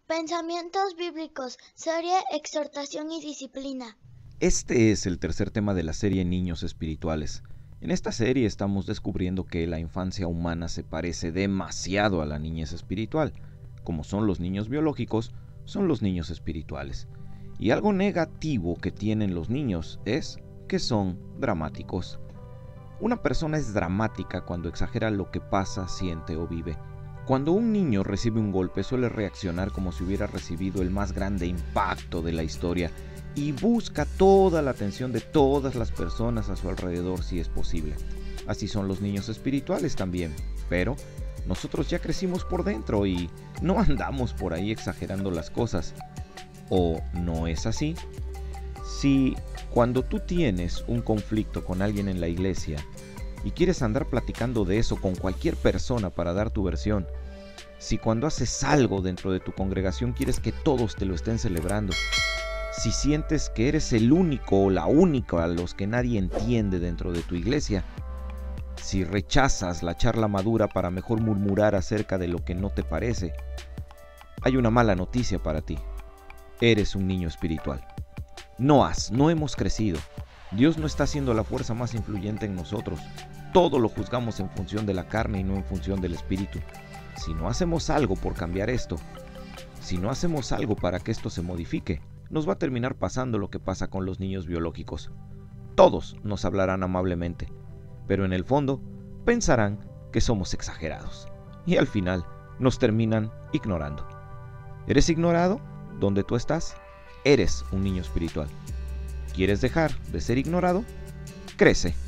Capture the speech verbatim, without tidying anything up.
Pensamientos bíblicos, serie Exhortación y Disciplina. Este es el tercer tema de la serie Niños Espirituales. En esta serie estamos descubriendo que la infancia humana se parece demasiado a la niñez espiritual. Como son los niños biológicos, son los niños espirituales. Y algo negativo que tienen los niños es que son dramáticos. Una persona es dramática cuando exagera lo que pasa, siente o vive. Cuando un niño recibe un golpe suele reaccionar como si hubiera recibido el más grande impacto de la historia y busca toda la atención de todas las personas a su alrededor si es posible. Así son los niños espirituales también, pero nosotros ya crecimos por dentro y no andamos por ahí exagerando las cosas. ¿O no es así? Si cuando tú tienes un conflicto con alguien en la iglesia y quieres andar platicando de eso con cualquier persona para dar tu versión, si cuando haces algo dentro de tu congregación quieres que todos te lo estén celebrando, si sientes que eres el único o la única a los que nadie entiende dentro de tu iglesia, si rechazas la charla madura para mejor murmurar acerca de lo que no te parece, hay una mala noticia para ti. Eres un niño espiritual. No has, no hemos crecido. Dios no está siendo la fuerza más influyente en nosotros. Todo lo juzgamos en función de la carne y no en función del espíritu. Si no hacemos algo por cambiar esto, si no hacemos algo para que esto se modifique, nos va a terminar pasando lo que pasa con los niños biológicos. Todos nos hablarán amablemente, pero en el fondo pensarán que somos exagerados y al final nos terminan ignorando. ¿Eres ignorado? ¿Dónde tú estás? Eres un niño espiritual. ¿Quieres dejar de ser ignorado? Crece.